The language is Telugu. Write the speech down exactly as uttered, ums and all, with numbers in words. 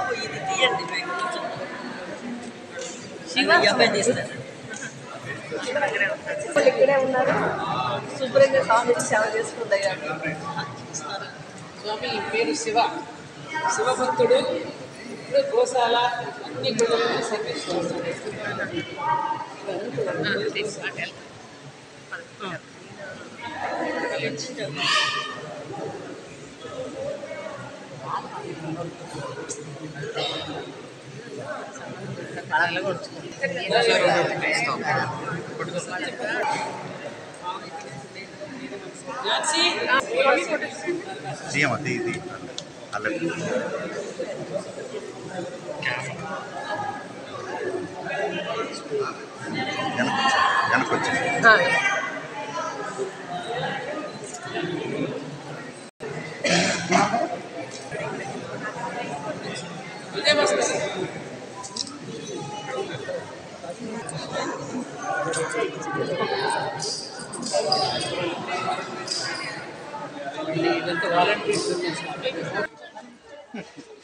ఇది తీయండి శివ అబ్బాయి తీస్తారు ఇక్కడే ఉన్నారు శుభ్రంగా స్వామి సేవ చేసుకుంటాయి స్వామి పేరు శివ శివభక్తుడు ఇప్పుడు గోశాల అన్ని గుళ్ళల్లో service Siapa ti ti? Alat. Jangan kucing, jangan kucing. ఇదంతా వాలంటీర్స్